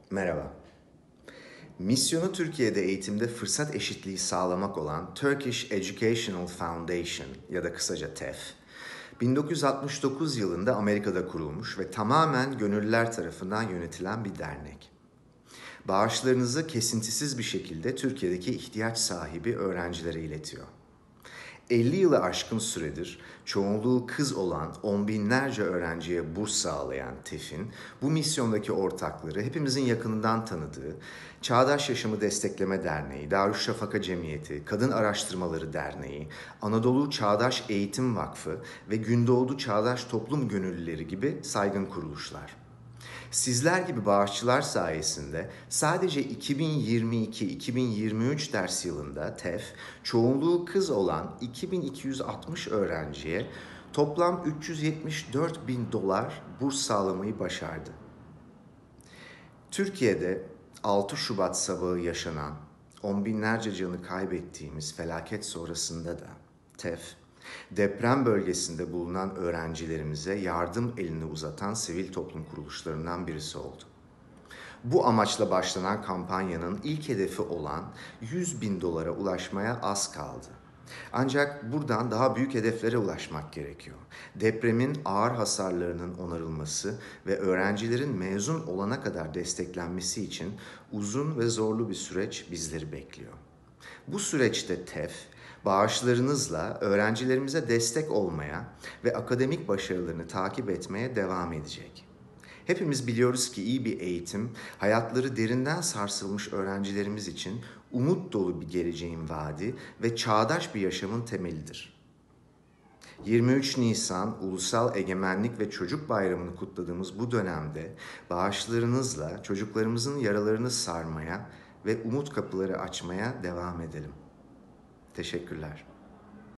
Merhaba. Misyonu Türkiye'de eğitimde fırsat eşitliği sağlamak olan Turkish Educational Foundation ya da kısaca TEF, 1969 yılında Amerika'da kurulmuş ve tamamen gönüllüler tarafından yönetilen bir dernek. Bağışlarınızı kesintisiz bir şekilde Türkiye'deki ihtiyaç sahibi öğrencilere iletiyor. 50 yılı aşkın süredir çoğunluğu kız olan on binlerce öğrenciye burs sağlayan TEF'in bu misyondaki ortakları hepimizin yakınından tanıdığı Çağdaş Yaşamı Destekleme Derneği, Darüşşafaka Cemiyeti, Kadın Araştırmaları Derneği, Anadolu Çağdaş Eğitim Vakfı ve Gündoğdu Çağdaş Toplum Gönüllüleri gibi saygın kuruluşlar. Sizler gibi bağışçılar sayesinde sadece 2022-2023 ders yılında TEF, çoğunluğu kız olan 2260 öğrenciye toplam $374.000 burs sağlamayı başardı. Türkiye'de 6 Şubat sabahı yaşanan, on binlerce canı kaybettiğimiz felaket sonrasında da TEF, deprem bölgesinde bulunan öğrencilerimize yardım elini uzatan sivil toplum kuruluşlarından birisi oldu. Bu amaçla başlanan kampanyanın ilk hedefi olan $100.000 ulaşmaya az kaldı. Ancak buradan daha büyük hedeflere ulaşmak gerekiyor. Depremin ağır hasarlarının onarılması ve öğrencilerin mezun olana kadar desteklenmesi için uzun ve zorlu bir süreç bizleri bekliyor. Bu süreçte TEF, bağışlarınızla öğrencilerimize destek olmaya ve akademik başarılarını takip etmeye devam edecek. Hepimiz biliyoruz ki iyi bir eğitim, hayatları derinden sarsılmış öğrencilerimiz için umut dolu bir geleceğin vaadi ve çağdaş bir yaşamın temelidir. 23 Nisan Ulusal Egemenlik ve Çocuk Bayramı'nı kutladığımız bu dönemde bağışlarınızla çocuklarımızın yaralarını sarmaya ve umut kapıları açmaya devam edelim. Teşekkürler.